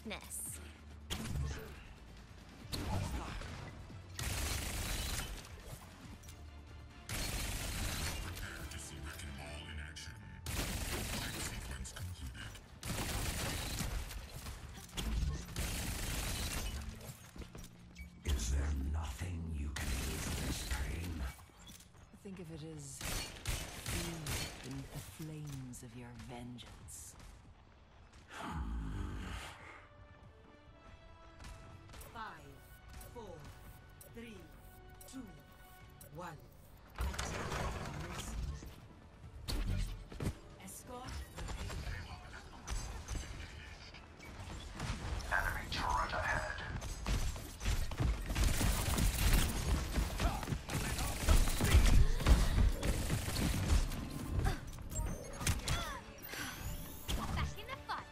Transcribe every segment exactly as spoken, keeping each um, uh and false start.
swiftness. Is there nothing you can do for this pain? Think of it as fuel beneath the flames of your vengeance. Five, four, three, two, one. Escort Enemy turret ahead. Back in the fight.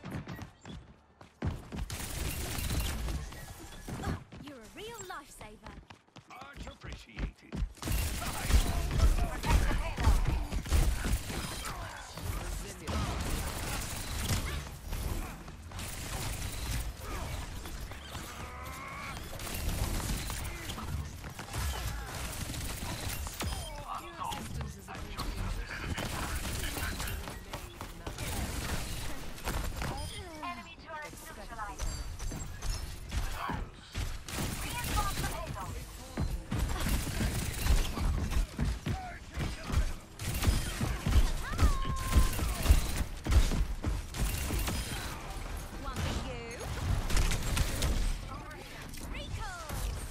You're a real lifesaver. Much appreciated. Enemy turret neutralized. Reinforce the payload. One for you. Over here. Recall.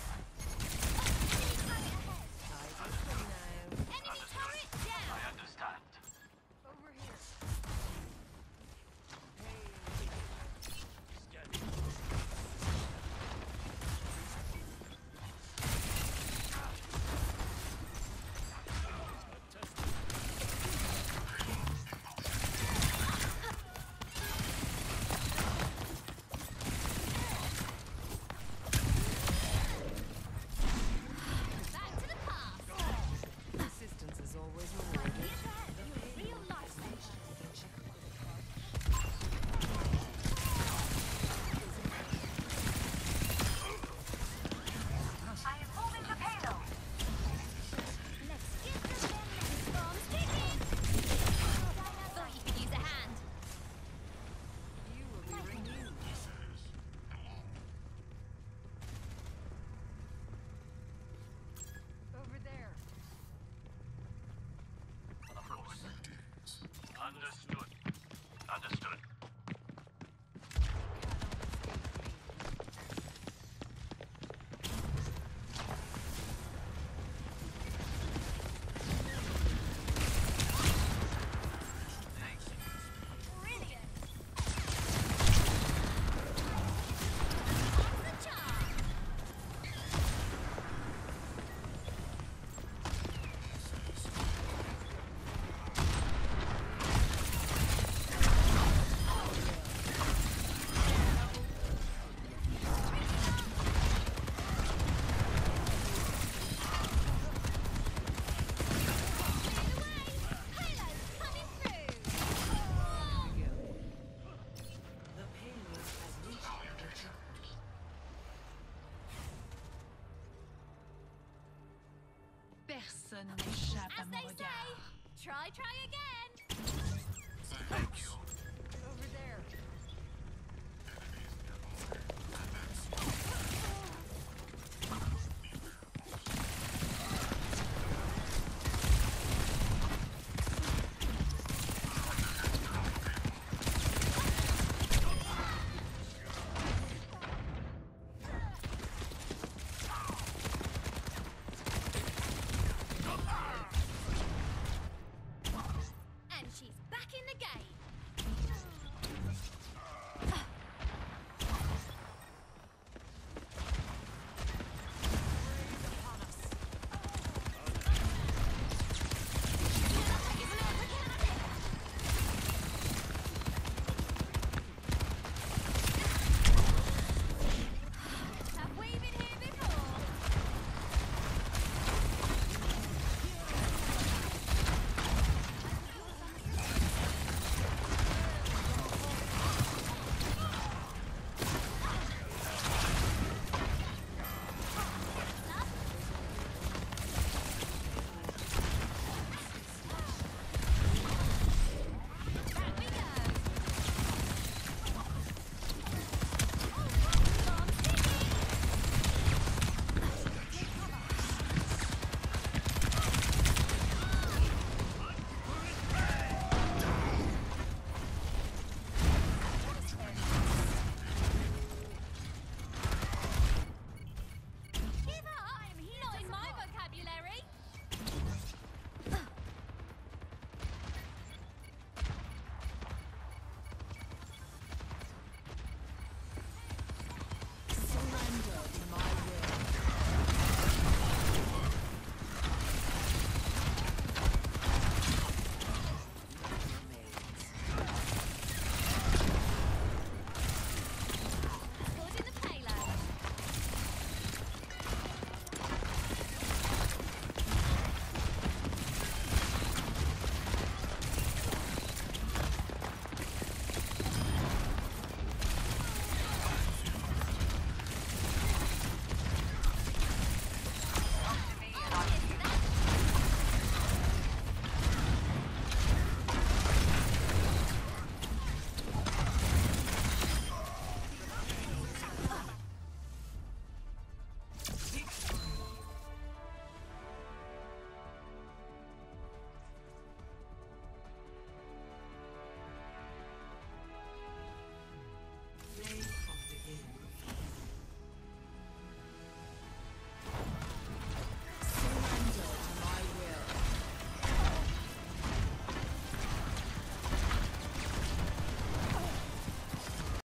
Enemy turret down. I understand. Over here. Back to the past. Assistance is always rewarded. You're a real lifesaver. I am moving the payload. Let's get the venomous bombs kicking. Thought you could use a hand. You will be renewed. Over there. Understood. Understood. Brilliant. Off the chart. The payload has reached the chart. Personne n'échappe à As mon they regard. say, try, try again. Thank you.